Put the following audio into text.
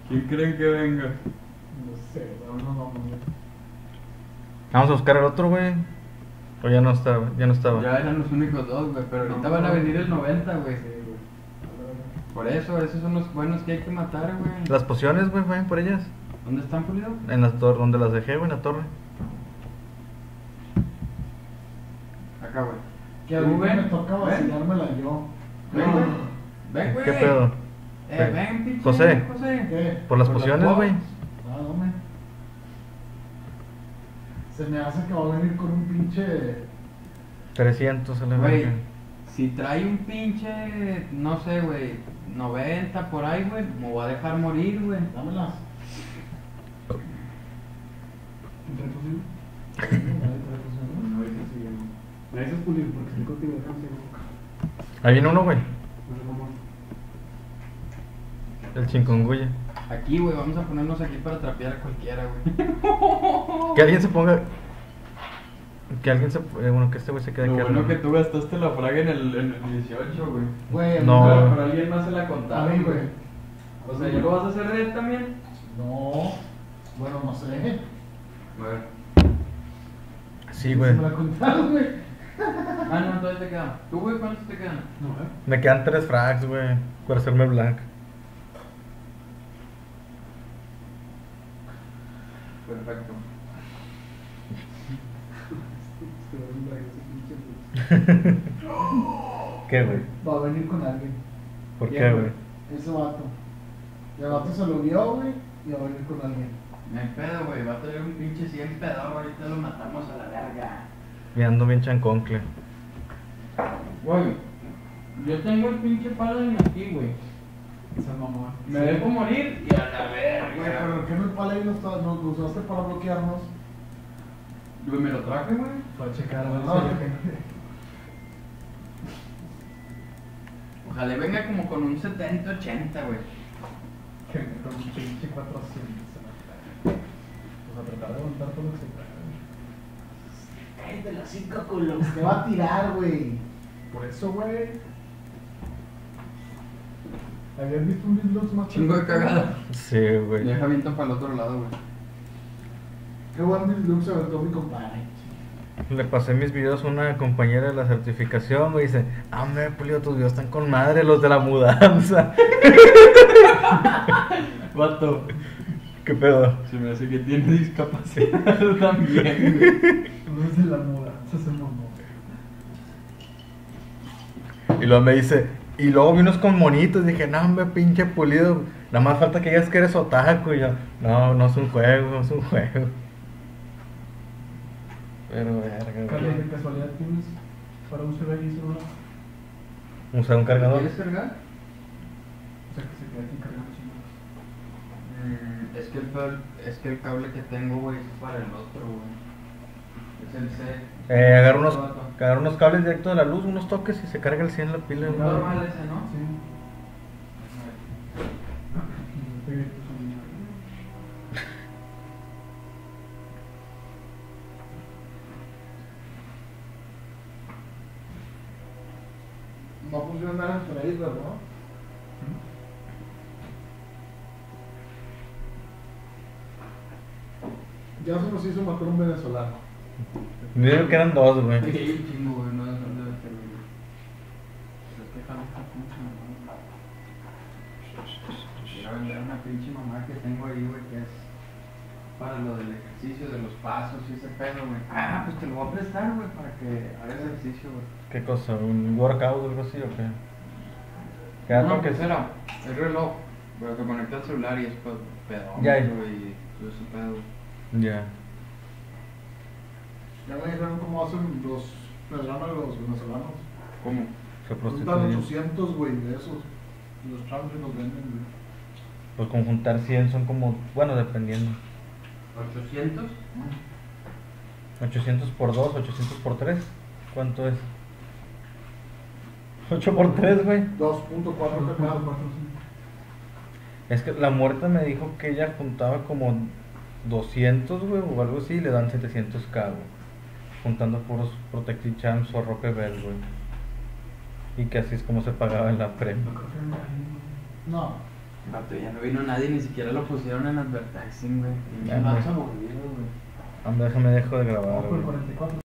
¿Quién creen que venga? No sé, no vamos, güey. Vamos a buscar al otro, güey. O ya no estaba, ya no estaba. Ya eran los únicos dos, güey, pero ahorita No, van a no. venir el 90, güey. Sí, güey. A ver. Por eso, esos son los buenos que hay que matar, güey. Las pociones, güey, vayan por ellas. ¿Dónde están, Pulido? En la torre, donde las dejé, güey, en la torre. Acá, güey. Que Tú, ahorita ven, me toca ven. vacilármela yo. Ven, güey. Ven, güey. ¿Qué pedo? Ven, pinche. José. José. ¿Qué? Por las Por las pociones, güey. bombas. Ah, dame. Se me hace que va a venir con un pinche. 300 a la Güey, verga. si trae un pinche, no sé, güey, 90 por ahí, güey, me voy a dejar morir, güey. Dámelas. ¿Entre posible? No, ese sí, güey. Me dices pulir porque estoy contigo, déjame seguir. Ahí viene uno, güey. No sé cómo. El chikungunya. Aquí, güey, vamos a ponernos aquí para trapear a cualquiera, güey. Que alguien se ponga. Que alguien se. Bueno, que este güey se quede Lo aquí. bueno arriba. que tú gastaste la fraga en el 18, güey. Güey, No. Pero alguien más se la A contaron, mí, güey. O sea, ¿ya lo vas a hacer de él también? No. Bueno, no sé. A ver. Sí, Se güey. me la contaron, güey. Ah, no, todavía te quedan. ¿Tú, güey, cuántos te quedan? No, Me quedan 3 frags, güey. Para hacerme black. Perfecto. ¿Qué, güey? Va a venir con alguien. ¿Por Bien, qué, güey? Ese vato. Y el vato se lo vio, güey. Y va a venir con alguien. No hay pedo, güey, va a tener un pinche 100 pedor, ahorita lo matamos a la verga. Me ando bien chanconcle. Güey, yo tengo el pinche paladín aquí, güey. esa mamá. Me dejo morir y a la Güey, pero verga. ¿qué no el palay nos usaste para bloquearnos? Güey, me lo traje, güey. Para checar, güey. Ah, Ojalá venga como con un 70-80, güey. Que con un pinche 400. Pues a tratar de aguantar todo lo que se pueda. Cállate las 5 culos. Te va a tirar, güey. Por eso, güey. ¿Habías visto un Dislox más Chingo de perfecto? cagada. Sí, güey. Deja viento para el otro lado, güey. Qué buen Dislook se aventó mi compadre. Le pasé mis videos a una compañera de la certificación, güey. Y dice: ah, hombre, Pulido, tus videos están con madre, los de la mudanza. Vato, ¿Qué pedo? se me hace que tiene discapacidad también, güey. No es de la mudanza, se mamó. Y luego me dice, y luego vi unos con monitos. Dije, no, hombre, pinche Pulido. Nada más falta que digas que eres otaku. Y yo, no, no es un juego, no es un juego. Pero, verga, Carlos, güey. de casualidad tienes para un CV y celular. Usar un cargador. ¿Quieres cargar? O sea que se queda aquí cargando chingados. Es que el cable que tengo, güey, es para el otro, güey. Es el C. Agarra unos cables directos de la luz, unos toques y se carga el 100 la pila. Es güey. normal ese, ¿no? Sí. Estoy bien, pues, un- No funciona nada en Freire, ¿no? Ya se nos hizo matar un venezolano. Me dijeron que eran dos, güey. Sí, chingo, güey, no debe ser, güey. Pero es que jalo esta pinche mamá. Quiero vender una pinche mamá que tengo ahí, güey, que es para lo del ejercicio, de los pasos y ese pedo, güey. Ah, pues te lo voy a prestar, güey, para que hagas ejercicio, güey. ¿Qué cosa? ¿Un workout o algo así o qué? ¿Qué da No, toques? que será el reloj, pero que conecta al celular y es pedómetro Ya. y todo ese pedo. Ya. Ya me dijeron cómo hacen los programas los venezolanos. ¿Cómo? Se Juntan prostituyen. 800, güey, de esos. Y los chavos los venden, güey. Pues conjuntar 100 son como, bueno, dependiendo. 800. 800 por 2, 800 por 3. ¿Cuánto es? 8 por 3, güey. 2.4 cacados. Es que la muerta me dijo que ella juntaba como 200, güey, o algo así, y le dan 700k, güey. Juntando puros Protective Champs o Roque Bell, güey. Y que así es como se pagaba en la premio. No. Vato, ya no vino nadie, ni siquiera lo pusieron en advertising, güey. Ya, Me güey. vas aburrido, güey. Anda, déjame dejo de grabar, Vamos por el güey. 44.